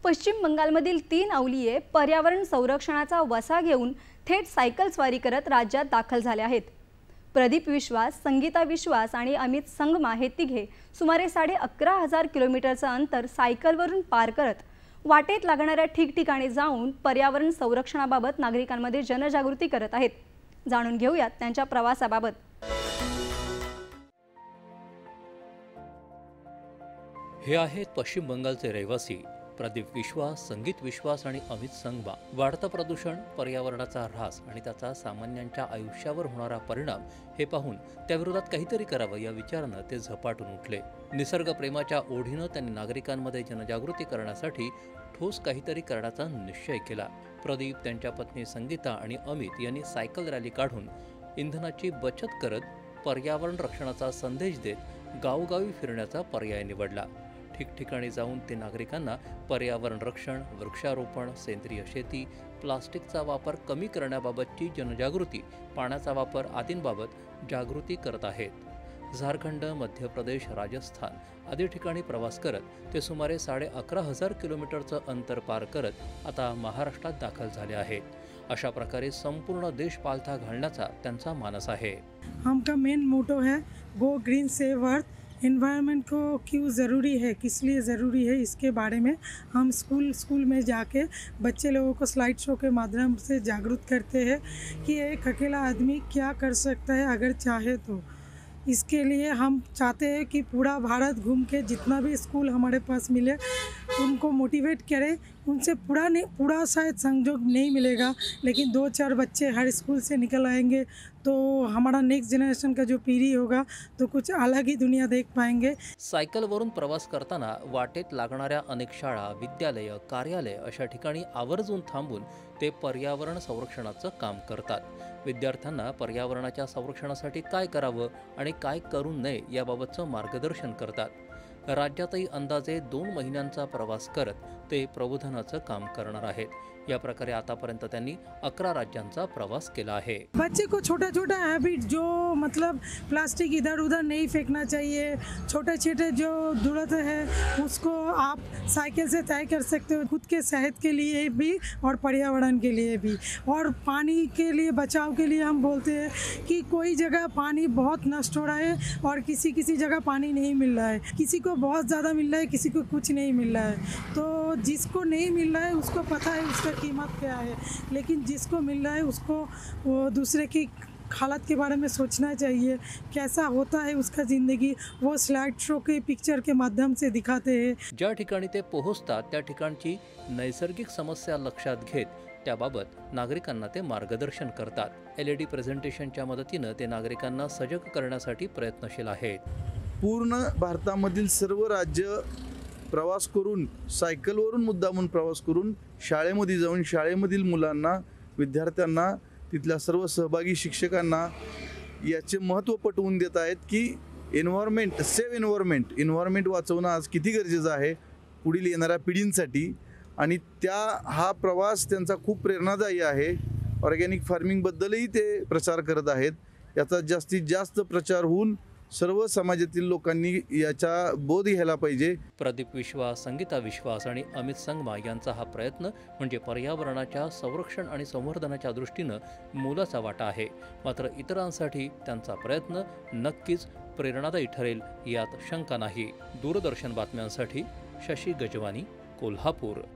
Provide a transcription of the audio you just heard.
पश्चिम बंगालमधील 3 अवलिये पर्यावरण संरक्षणाचा वसा घेऊन थेट सायकल स्वारी करत राज्यात दाखल झाले आहेत। प्रदीप विश्वास, संगीता विश्वास आणि अमित संगमा हे तिघे सुमारे 11,500 किलोमीटरचं अंतर सायकलवरून पार करत वाटेत लागणाऱ्या ठिकठिकाणी जाऊन पर्यावरण संरक्षणाबाबत नागरिकांमध्ये जनजागृती करत आहेत। जाणून घेऊयात त्यांच्या प्रवासाबाबत। हे आहेत पश्चिम बंगालचे रहिवासी प्रदीप विश्वास, संगीत विश्वास आणि अमित संगमा। वाढतं प्रदूषण, पर्यावरणाचा ऱ्हास आणि त्याचा सामान्यांच्या आयुष्यावर होणारा परिणाम हे पाहून त्याविरोधात काहीतरी करावं या विचारानं ते झपाटून उठले। निसर्ग प्रेमाच्या ओढीनं त्यांनी नागरिकांमध्ये जनजागृती करण्यासाठी ठोस काहीतरी करण्याचा निश्चय केला। प्रदीप, त्यांच्या पत्नी संगीता आणि अमित यांनी सायकल रॅली काढून इंधनाची बचत करत पर्यावरण रक्षणाचा संदेश देत गावोगावी फिरण्याचा पर्याय निवडला। ठिकठिकाणी जाऊन ते नागरिकांना पर्यावरण रक्षण, वृक्षारोपण, सेंद्रिय शेती, प्लास्टिकचा वापर कमी करण्याबाबतची जनजागृती, पाण्याचा वापर आदींबाबत जागृती करत आहेत। झारखंड, मध्य प्रदेश, राजस्थान आदी ठिकाणी प्रवास करत ते सुमारे 11,500 किलोमीटरचं अंतर पार करत आता महाराष्ट्रात दाखल झाले आहेत। अशा प्रकारे संपूर्ण देश पालथा घालण्याचा त्यांचा मानस आहे। हमका मेन मोटो है go green save earth. Environment को क्यों ज़रूरी है, किस लिए ज़रूरी है, इसके बारे में हम स्कूल में जाके बच्चे लोगों को स्लाइड शो के माध्यम से जागरूक करते हैं कि एक अकेला आदमी क्या कर सकता है अगर चाहे तो। इसके लिए हम चाहते हैं कि पूरा भारत घूम के जितना भी स्कूल हमारे पास मिले उनको मोटिवेट करें। उनसे पूरा शायद संयोग नहीं मिलेगा, लेकिन 2-4 बच्चे हर स्कूल से निकल आएंगे तो हमारा नेक्स्ट जनरेशन का जो पीढ़ी होगा तो कुछ अलग ही दुनिया देख पाएंगे। सायकलवरून प्रवास करताना वाटेत लागणाऱ्या अनेक शाळा, विद्यालय, कार्यालय अशा ठिकाणी आवर्जून थांबून ते पर्यावरण संरक्षणाचं काम करतात। विद्यार्थ्यांना पर्यावरणाच्या संरक्षणासाठी काय करावं आणि काय करू नये याबाबतचं मार्गदर्शन करतात। राज्यातही अंदाजे 2 महिन्यांचा प्रवास करत ते प्रबोधनाचं काम करणार आहेत। या प्रकारे आतापर्यंत त्यांनी 11 राज्यांचा प्रवास केला आहे। बच्चे को छोटा छोटा हैबिट, जो मतलब प्लास्टिक इधर उधर नहीं फेंकना चाहिए, छोटे छोटे जो जरूरत है उसको आप साइकिल से तय कर सकते हो, खुद के सेहत के लिए भी और पर्यावरण के लिए भी। और पानी के लिए बचाव के लिए हम बोलते हैं कि कोई जगह पानी बहुत नष्ट हो रहा है और किसी जगह पानी नहीं मिल रहा है, किसी को बहुत ज़्यादा मिल रहा है, किसी को कुछ नहीं मिल रहा है। तो जिसको नहीं मिल रहा है उसको पता है उसका कीमत क्या है, लेकिन जिसको मिल रहा है उसको वो दूसरे की हालत के बारे में सोचना चाहिए, कैसा होता है उसका ज़िंदगी। वो स्लाइड शो के पिक्चर के माध्यम से दिखाते हैं। ज्या ठिकाणी ते पोहोचतात त्या ठिकाणची नैसर्गिक समस्या लक्षात घेत त्याबाबत नागरिकांना ते मार्गदर्शन करतात। LED प्रेझेंटेशनच्या मदतीनं ते नागरिकांना सजग करण्यासाठी प्रयत्नशील आहेत। पूर्ण भारतामधील सर्व राज्य प्रवास करून, सायकलवरून मुद्दामून प्रवास करून शाळेमध्ये जाऊन शाळेमधील मुलांना, विद्यार्थ्यांना, तिथल्या सर्व सहभागी शिक्षकांना याचे महत्त्व पटवून देत आहेत की सेव्ह एन्व्हायरमेंट वाचवणं आज किती गरजेचं आहे पुढील येणाऱ्या पिढींसाठी। आणि हा प्रवास त्यांचा खूप प्रेरणादायी आहे। ऑर्गॅनिक फार्मिंगबद्दलही ते प्रचार करत आहेत। याचा जास्तीत जास्त प्रचार होऊन सर्व समाजातील लोकांनी याचा बोध घ्यायला पाहिजे। प्रदीप विश्वास, संगीता विश्वास आणि अमित संगमा यांचा हा प्रयत्न म्हणजे पर्यावरणाच्या संरक्षण आणि संवर्धनाच्या दृष्टीनं मोलाचा वाटा आहे। मात्र इतरांसाठी त्यांचा प्रयत्न नक्कीच प्रेरणादायी ठरेल यात शंका नाही। दूरदर्शन बातम्यांसाठी शशी गजवानी, कोल्हापूर।